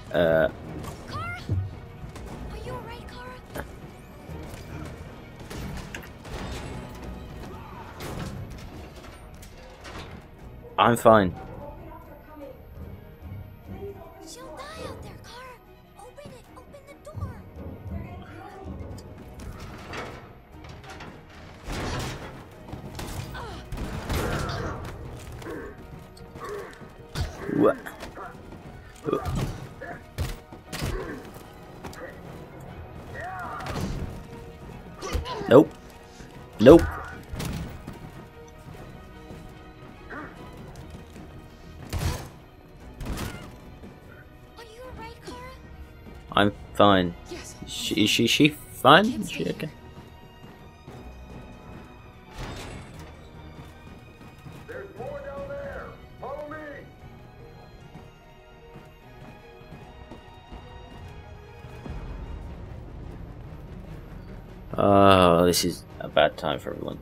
Kara? Are you alright, Kara? I'm fine. She'll die out there, Kara. Open it. Open the door. What? Nope. Nope. Are you alright, Kara? I'm fine. Yes. Is she fine? Is she okay? There's more down there. Follow me. Oh, this is a bad time for everyone.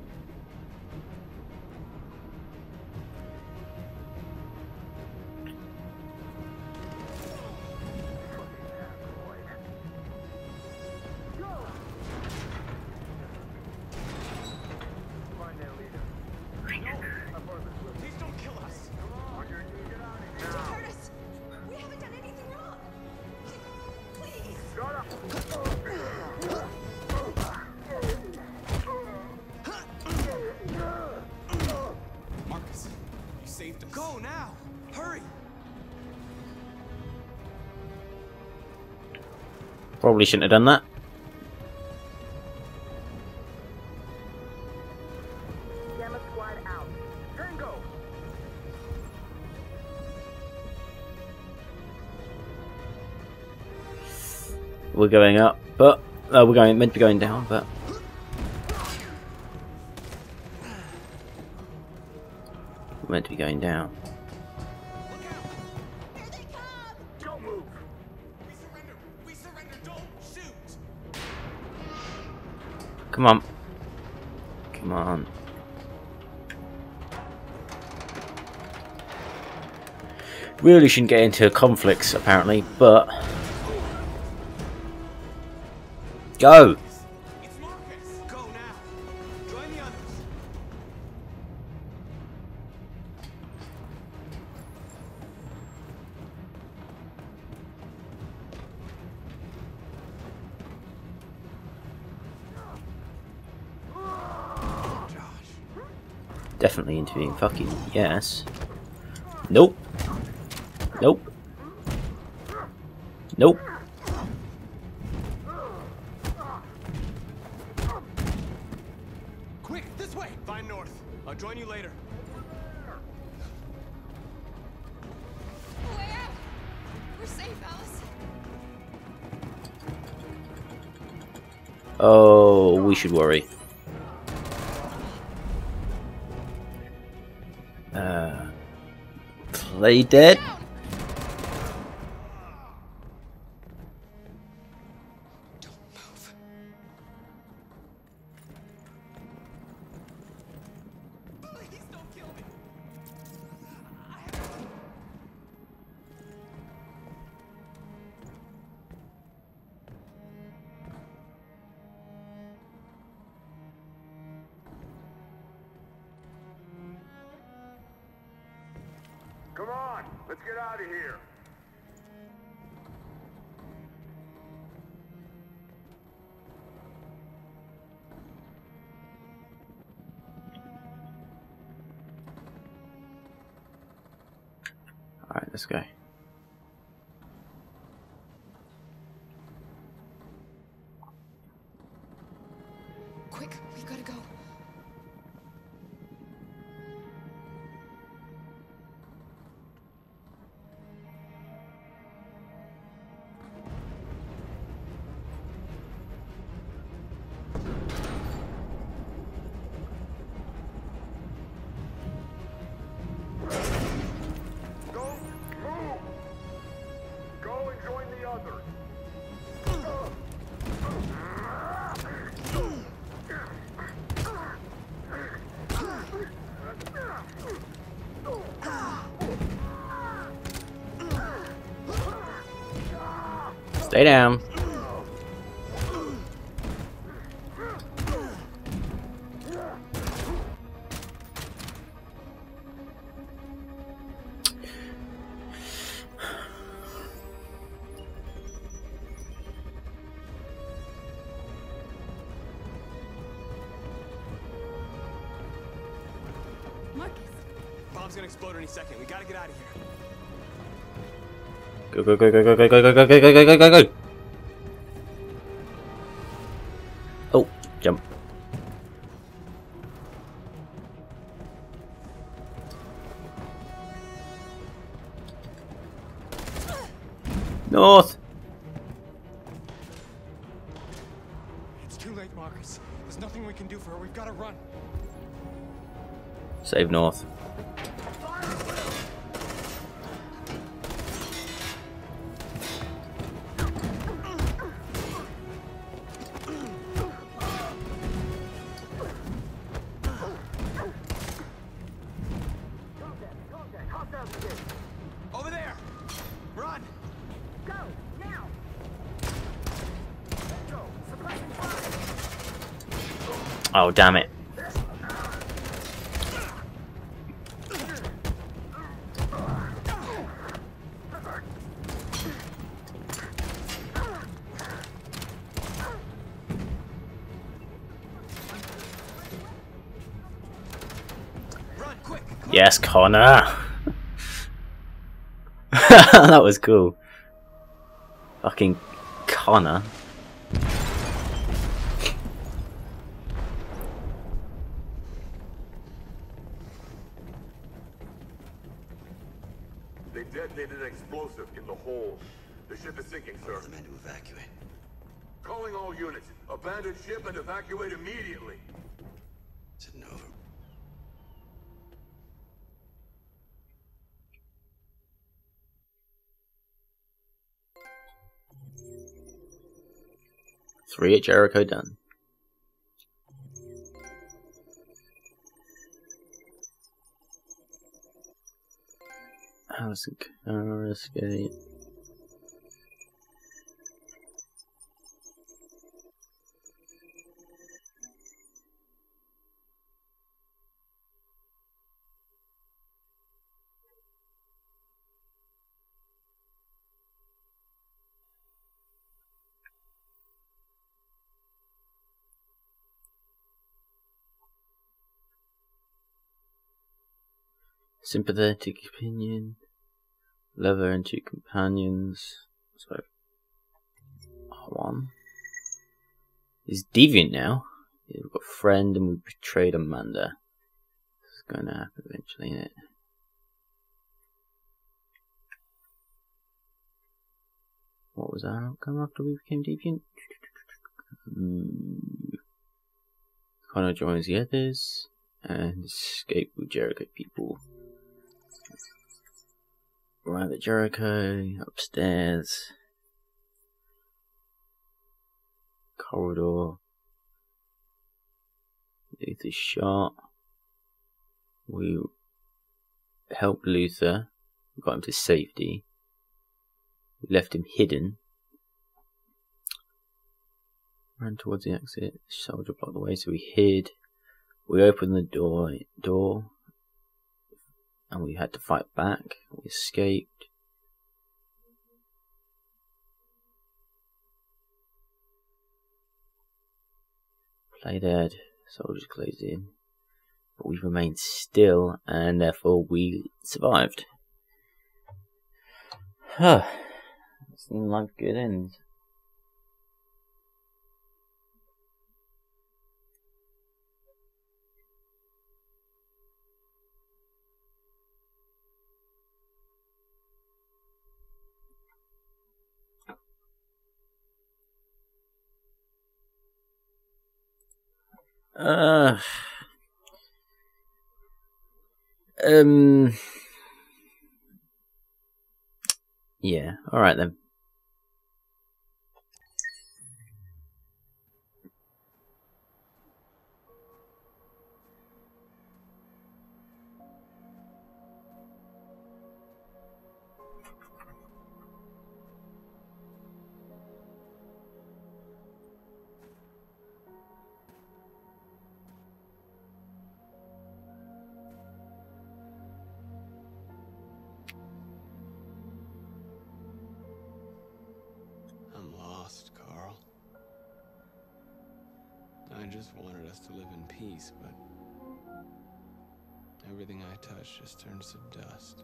Find that leader. Please don't kill us. Come on. Get out of here. Don't hurt us. We haven't done anything wrong. Please. Shut up. Markus, you saved us. Go now! Hurry! Probably shouldn't have done that. Gamma squad out. Tango. We're going up, but we're meant to be going down, but we're meant to be going down. Here they come. Don't move. We surrender! We surrender! Don't shoot! Come on. Come on. Really shouldn't get into conflicts, apparently, but go. It's Markus! Go now! Join the others! Josh. Definitely interviewing. Fucking yes. Nope. Nope. Nope. Quick, this way! Find North. I'll join you later. Way out. We're safe, Alice. Oh, we should worry. Play dead? Down. Don't move. Please don't kill me! Come on. Let's get out of here. Alright, let's go. Quick, we gotta go. Don't move. Stay down. Marcus. Bomb's gonna explode any second. We gotta get out of here. Go, go, go, go, go, go, go, go, go, go, go, go, go, go. Oh, jump. North. It's too late, Marcus. There's nothing we can do for her. We've got to run. Save North. Over there! Run! Go now. Oh, damn it. Run, quick! Yes, Connor. That was cool. Fucking Connor. They detonated an explosive in the hold. The ship is sinking, sir. The men to evacuate. Calling all units. Abandon ship and evacuate immediately. Is it over? Three at Jericho done. How's the car escape? Sympathetic opinion. Leather and two companions. So, R1. He's deviant now. We've got a friend and we betrayed Amanda. It's going to happen eventually, isn't it? What was our outcome after we became deviant? Connor joins the others and escape with Jericho people. Arrive at Jericho, upstairs. Corridor. Luther's shot. We helped Luther, got him to safety. We left him hidden. Ran towards the exit. Soldier blocked the way, so we hid. We opened the door, and we had to fight back. We escaped. Play dead. Soldiers closed in. But we remained still, and therefore we survived. Huh. Seemed like a good end. Yeah, alright then. just wanted us to live in peace, but everything I touch just turns to dust.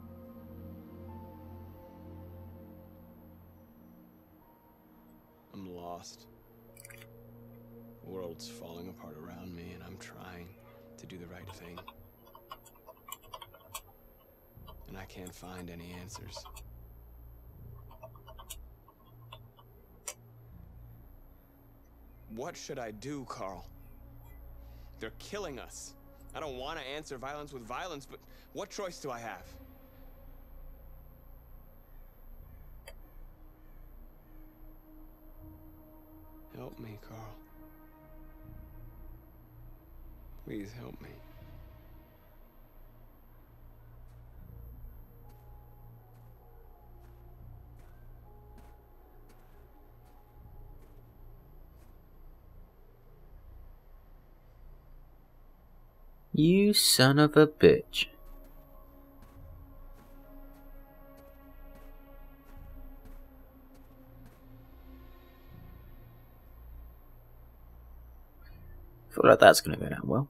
I'm lost. The world's falling apart around me, and I'm trying to do the right thing. And I can't find any answers. What should I do, Carl? They're killing us. I don't want to answer violence with violence, but what choice do I have? Help me, Carl. Please help me. You son of a bitch. Feel like that's gonna go down well.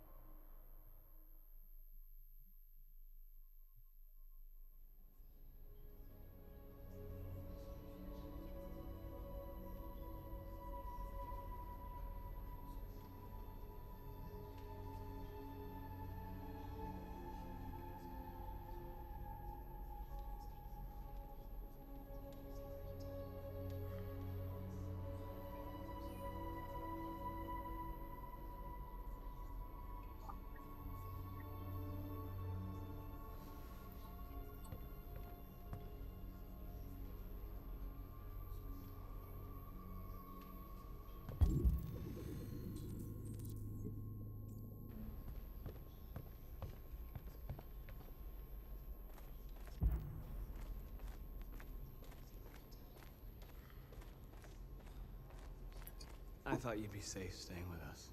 I thought you'd be safe staying with us.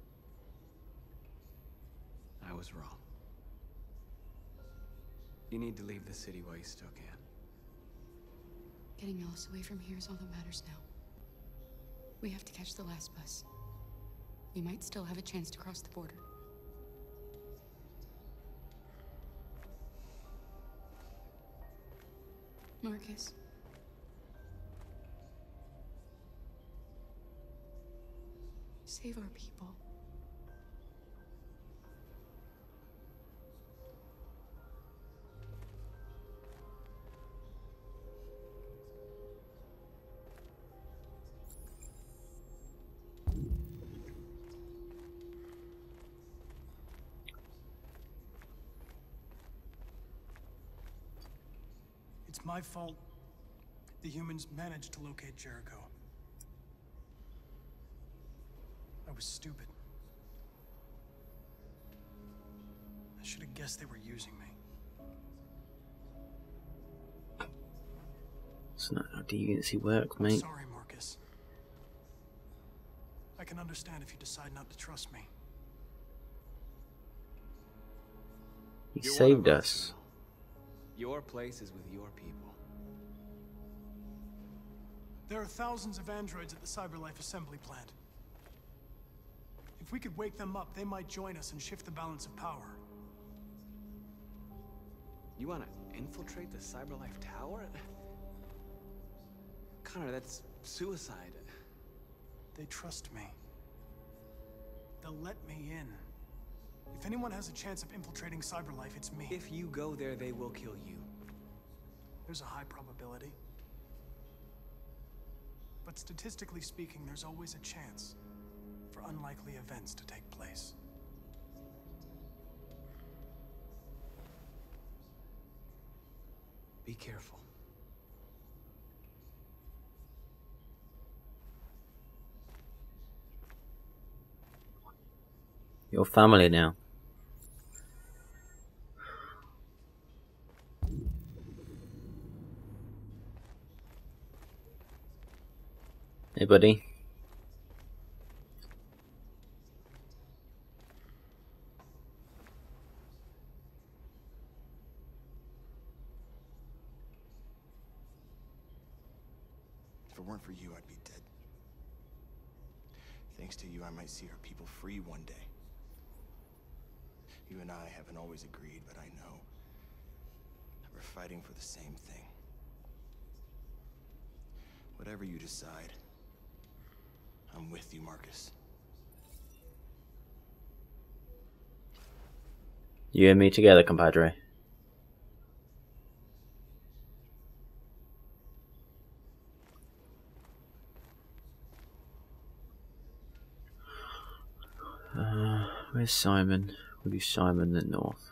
I was wrong. You need to leave the city while you still can. Getting Alice away from here is all that matters now. We have to catch the last bus. We might still have a chance to cross the border. Markus. Save our people. It's my fault the humans managed to locate Jericho. I was stupid. I should have guessed they were using me. It's not how deviancy works, I'm mate. sorry, Markus. I can understand if you decide not to trust me. He You're one saved of us. now. Your place is with your people. There are thousands of androids at the CyberLife assembly plant. If we could wake them up, they might join us and shift the balance of power. You want to infiltrate the CyberLife tower? Connor, that's suicide. They trust me. They'll let me in. If anyone has a chance of infiltrating CyberLife, it's me. If you go there, they will kill you. There's a high probability. But statistically speaking, there's always a chance for unlikely events to take place. Be careful. Your family now. Hey, buddy. If it weren't for you, I'd be dead. Thanks to you, I might see our people free one day. You and I haven't always agreed, but I know that we're fighting for the same thing. Whatever you decide, I'm with you, Markus. You and me together, compadre. Where's Simon? We'll do Simon the North.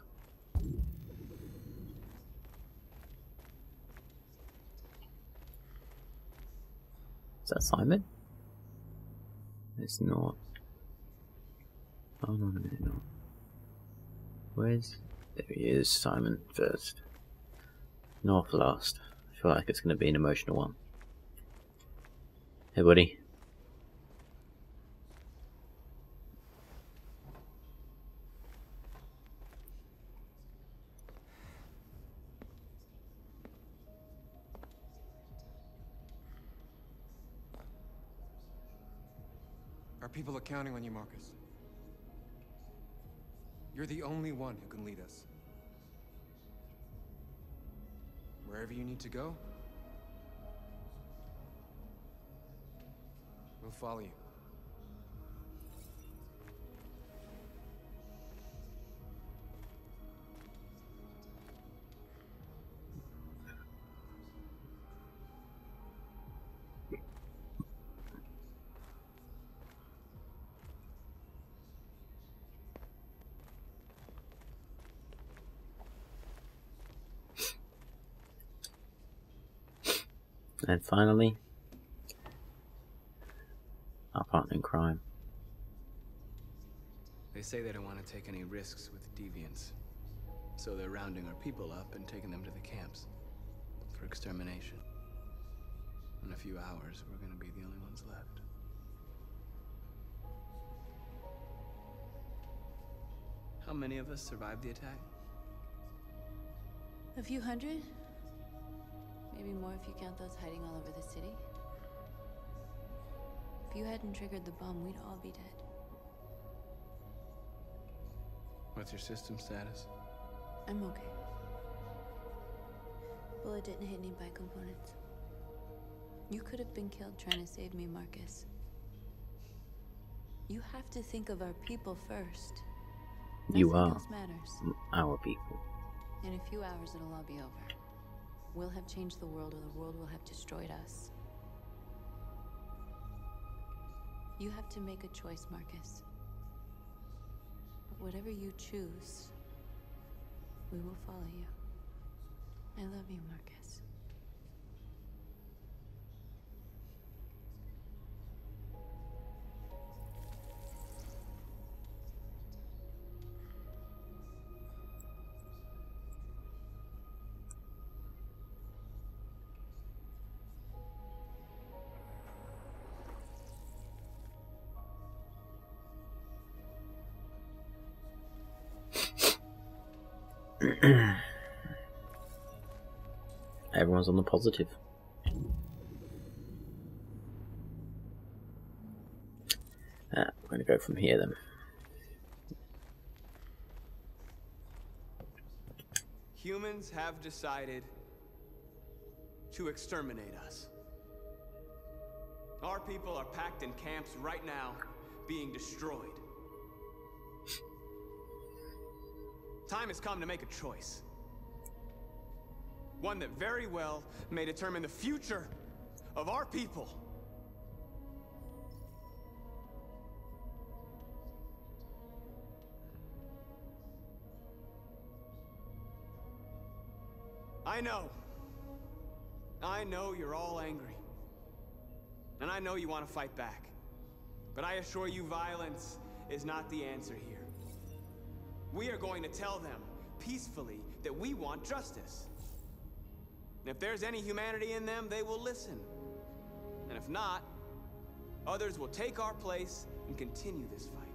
Is that Simon? It's not. Oh no, no. Where's... There he is, Simon first. North last. I feel like it's going to be an emotional one. Hey buddy. Our people are counting on you, Markus. You're the only one who can lead us. Wherever you need to go, we'll follow you. And finally, our partner in crime. They say they don't want to take any risks with deviants, so they're rounding our people up and taking them to the camps for extermination. In a few hours, we're going to be the only ones left. How many of us survived the attack? A few hundred? Maybe more if you count those hiding all over the city. If you hadn't triggered the bomb, we'd all be dead. What's your system status? I'm okay. Bullet didn't hit any components. You could have been killed trying to save me, Markus. You have to think of our people first. You Nothing are else matters. our people. In a few hours, it'll all be over. We'll have changed the world, or the world will have destroyed us. You have to make a choice, Markus. But whatever you choose, we will follow you. I love you, Markus. Everyone's on the positive. We're going to go from here then. Humans have decided to exterminate us. Our people are packed in camps right now, being destroyed. Time has come to make a choice. One that very well may determine the future of our people. I know you're all angry. And I know you want to fight back. But I assure you, violence is not the answer here. We are going to tell them, peacefully, that we want justice. And if there's any humanity in them, they will listen. And if not, others will take our place and continue this fight.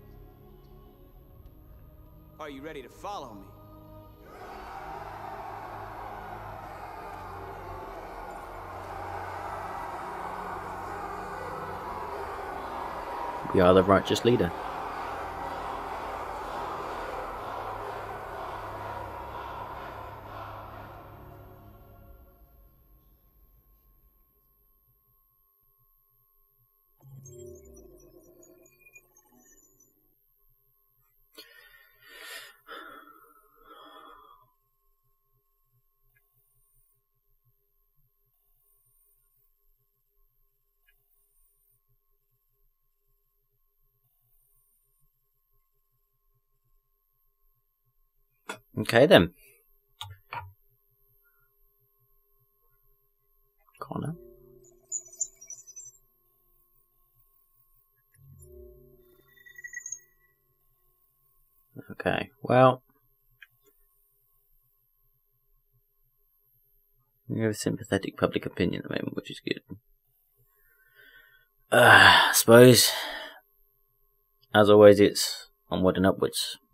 Are you ready to follow me? We are the righteous leader. Okay then. Connor. Okay, well. We have a sympathetic public opinion at the moment, which is good. I suppose, as always, it's onward and upwards.